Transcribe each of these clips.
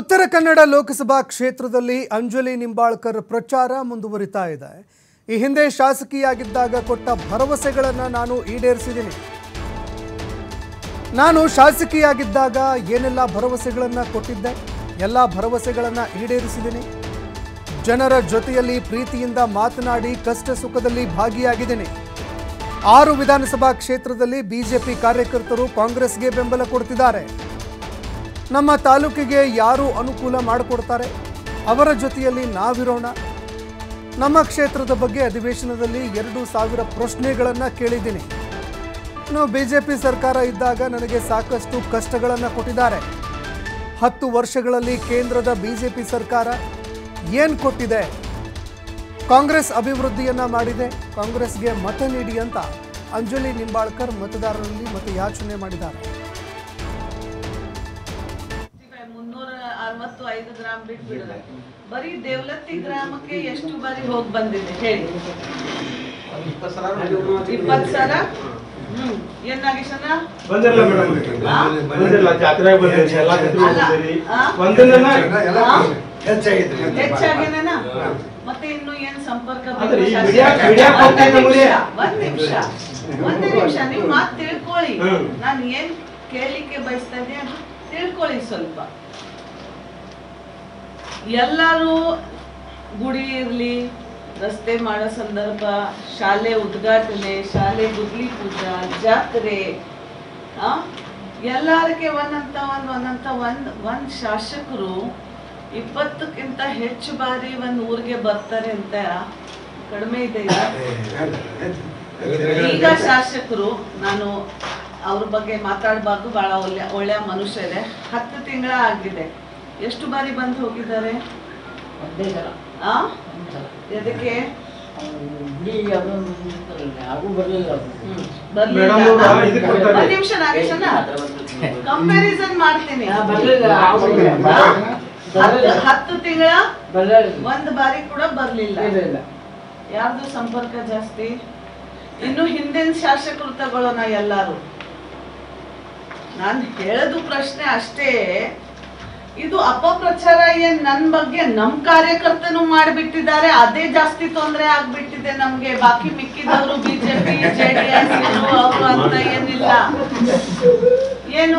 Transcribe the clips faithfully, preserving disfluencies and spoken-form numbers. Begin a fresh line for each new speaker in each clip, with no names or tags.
ಉತ್ತರ ಕನ್ನಡ ಲೋಕಸಭಾ ಕ್ಷೇತ್ರದಲ್ಲಿ ಅಂಜಲಿ ನಿಂಬಾಳ್ಕರ್ ಪ್ರಚಾರ ಮುಂದುವರಿತಾ ಇದೆ. ಈ ಹಿಂದೆ ಶಾಸಕಿಯಾಗಿದ್ದಾಗ ಕೊಟ್ಟ ಭರವಸೆಗಳನ್ನು ನಾನು ಈಡೇರಿಸಿದ್ದೀನಿ. ನಾನು ಶಾಸಕಿಯಾಗಿದ್ದಾಗ ಏನೆಲ್ಲ ಭರವಸೆಗಳನ್ನು ಕೊಟ್ಟಿದ್ದೆ, ಎಲ್ಲ ಭರವಸೆಗಳನ್ನು ಈಡೇರಿಸಿದ್ದೀನಿ. ಜನರ ಜೊತೆಯಲ್ಲಿ ಪ್ರೀತಿಯಿಂದ ಮಾತನಾಡಿ ಕಷ್ಟ ಸುಖದಲ್ಲಿ ಭಾಗಿಯಾಗಿದ್ದೀನಿ. ಆರು ವಿಧಾನಸಭಾ ಕ್ಷೇತ್ರದಲ್ಲಿ ಬಿಜೆಪಿ ಕಾರ್ಯಕರ್ತರು ಕಾಂಗ್ರೆಸ್ಗೆ ಬೆಂಬಲ ಕೊಡ್ತಿದ್ದಾರೆ. ನಮ್ಮ ತಾಲೂಕಿಗೆ ಯಾರು ಅನುಕೂಲ ಮಾಡಿಕೊಡ್ತಾರೆ ಅವರ ಜೊತೆಯಲ್ಲಿ ನಾವಿರೋಣ. ನಮ್ಮ ಕ್ಷೇತ್ರದ ಬಗ್ಗೆ ಅಧಿವೇಶನದಲ್ಲಿ ಎರಡು ಸಾವಿರ ಪ್ರಶ್ನೆಗಳನ್ನು ಕೇಳಿದ್ದೀನಿ. ಇನ್ನು ಬಿಜೆಪಿ ಸರ್ಕಾರ ಇದ್ದಾಗ ನನಗೆ ಸಾಕಷ್ಟು ಕಷ್ಟಗಳನ್ನು ಕೊಟ್ಟಿದ್ದಾರೆ. ಹತ್ತು ವರ್ಷಗಳಲ್ಲಿ ಕೇಂದ್ರದ ಬಿಜೆಪಿ ಸರ್ಕಾರ ಏನು ಕೊಟ್ಟಿದೆ? ಕಾಂಗ್ರೆಸ್ ಅಭಿವೃದ್ಧಿಯನ್ನು ಮಾಡಿದೆ, ಕಾಂಗ್ರೆಸ್ಗೆ ಮತ ನೀಡಿ ಅಂತ ಅಂಜಲಿ ನಿಂಬಾಳ್ಕರ್ ಮತದಾರರಲ್ಲಿ ಮತಯಾಚನೆ ಮಾಡಿದ್ದಾರೆ.
ಅರವತ್ತೈದು ಗ್ರಾಮ ಬಿಟ್ಟು ಬಿಡೋದು. ಬರೀ ದೇವಲತ್ತಿ ಗ್ರಾಮಕ್ಕೆ ಎಷ್ಟು ಬಾರಿ ಹೋಗಿ ಬಂದಿದೆ ಹೇಳಿ? ಇಪ್ಪತ್ತು ಸಲ. ಹ್ಮ್ ಏನಾಗಿಸನ
ಬಂದಿಲ್ಲ ಮೇಡಮ್, ಬಂದಿಲ್ಲ. ಜಾತ್ರೆ ಬಂದಿದೆ, ಎಲ್ಲ
ಹೆಚ್ಚಾಗಿನ ಮತ್ತೆ ಇನ್ನು ಏನ್ ಸಂಪರ್ಕ? ಒಂದ್ ನಿಮಿಷ ಒಂದೇ ನಿಮಿಷ ನೀವು ಮಾತು ತಿಳ್ಕೊಳ್ಳಿ. ನಾನು ಏನ್ ಕೇಳಲಿಕ್ಕೆ ಬಯಸ್ತಾ ಇದ್ದೆ ಅದು ತಿಳ್ಕೊಳ್ಳಿ ಸ್ವಲ್ಪ. ಎಲ್ಲರೂ ಗುಡಿ ಇರ್ಲಿ, ರಸ್ತೆ ಮಾಡೋ ಸಂದರ್ಭ, ಶಾಲೆ ಉದ್ಘಾಟನೆ, ಶಾಲೆ ಗುದ್ಲಿ ಪೂಜಾ, ಜಾತ್ರೆ, ಆ ಎಲ್ಲಾರಕ್ಕೆ ಒಂದಂತ ಒಂದ್ ಒಂದಂತ ಒಂದ್ ಒಂದ್ ಶಾಸಕರು ಇಪ್ಪತ್ತಕ್ಕಿಂತ ಹೆಚ್ಚು ಬಾರಿ ಒಂದ್ ಊರಿಗೆ ಬರ್ತಾರೆ ಅಂತ ಕಡಿಮೆ ಇದೆ. ಈಗ ಶಾಸಕರು, ನಾನು ಅವ್ರ ಬಗ್ಗೆ ಮಾತಾಡಬಾರ್ದು, ಬಹಳ ಒಳ್ಳೆ ಒಳ್ಳೆಯ ಮನುಷ್ಯ ಇದೆ. ಹತ್ತು ತಿಂಗಳ ಆಗಿದೆ. ಎಷ್ಟು ಬಾರಿ ಬಂದು ಹೋಗಿದ್ದಾರೆ? ಆ ಎದಕ್ಕೆ ಒಂದ್ ನಿಮಿಷ ನಾಗೇಶನ ಕಂಪ್ಯಾರಿಸನ್ ಮಾಡ್ತೀನಿ. ಹತ್ತು ತಿಂಗಳ ಒಂದ್ ಬಾರಿ ಕೂಡ ಬರ್ಲಿಲ್ಲ. ಯಾರ್ದು ಸಂಪರ್ಕ ಜಾಸ್ತಿ? ಇನ್ನು ಹಿಂದಿನ ಶಾಸಕರು ತಗೊಳ್ಳೋಣ ಎಲ್ಲಾರು. ನಾನ್ ಹೇಳೋದು ಪ್ರಶ್ನೆ ಅಷ್ಟೇ. ಇದು ಅಪಪ್ರಚಾರ ಏನ್ ನನ್ ಬಗ್ಗೆ ನಮ್ ಕಾರ್ಯಕರ್ತನು ಮಾಡಿಬಿಟ್ಟಿದ್ದಾರೆ, ಅದೇ ಜಾಸ್ತಿ ತೊಂದರೆ ಆಗ್ಬಿಟ್ಟಿದೆ ನಮ್ಗೆ. ಬಾಕಿ ಮಿಕ್ಕಿದವರು ಬಿಜೆಪಿ ಜೆಡಿಎಸ್ ಅವರು ಅಂತ ಏನಿಲ್ಲ. ಏನು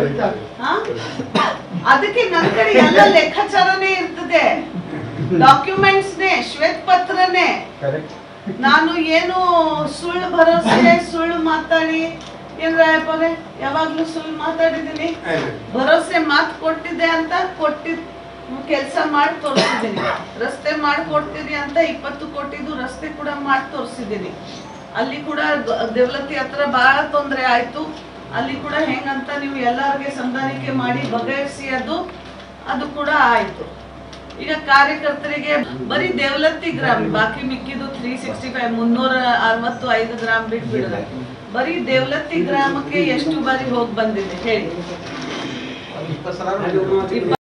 ಅದಕ್ಕೆ ನನ್ ಕಡೆ ಎಲ್ಲ ಲೆಕ್ಕಾಚಾರನೇ ಇರ್ತದೆ, ಡಾಕ್ಯುಮೆಂಟ್ಸ್ನೇ, ಶ್ವೇತ ಪತ್ರನೇ. ನಾನು ಏನು ಸುಳ್ಳು ಭರವಸೆ ಸುಳ್ಳು ಮಾತಾಡಿ ಏನ್ ರಾಯಪ್ಪವ್ರೆ ಯಾವಾಗ್ಲೂ ಸುಳ್ಳು ಮಾತಾಡಿದೀನಿ? ಭರವಸೆ ಮಾತು ಕೊಟ್ಟಿದ್ದೆ ಅಂತ ಕೊಟ್ಟಿದ್ ಕೆಲ್ಸ ಮಾಡಿ ತೋರಿಸಿದ್ದೀನಿ. ರಸ್ತೆ ಮಾಡಿ ಕೊಡ್ತೀರಿ ಅಂತ ಇಪ್ಪತ್ತು ಕೋಟಿದು ರಸ್ತೆ ಕೂಡ ಮಾಡಿ ತೋರಿಸಿದ್ದೀನಿ. ಅಲ್ಲಿ ಕೂಡ ದೇವಲತ್ತಿ ಹತ್ರ ಬಹಳ ತೊಂದರೆ ಆಯ್ತು. ಅಲ್ಲಿ ಕೂಡ ಹೆಂಗಂತ ನೀವು ಎಲ್ಲರಿಗೆ ಸಂಧಾನಿಕೆ ಮಾಡಿ ಬಗೆಹರಿಸಿ ಅದು ಅದು ಕೂಡ ಆಯ್ತು. ಈಗ ಕಾರ್ಯಕರ್ತರಿಗೆ ಬರೀ ದೇವಲತ್ತಿ ಗ್ರಾಮ, ಬಾಕಿ ಮಿಕ್ಕಿದು ತ್ರೀ ಸಿಕ್ಸ್ಟಿ ಫೈವ್ ಮುನ್ನೂರ ಅರವತ್ತು ಐದು ಗ್ರಾಮ ಬಿಟ್ಟು ಬಿಡೋದು. ಬರೀ ದೇವಲತ್ತಿ ಗ್ರಾಮಕ್ಕೆ ಎಷ್ಟು ಬಾರಿ ಹೋಗಿ ಬಂದಿದೆ ಹೇಳಿ?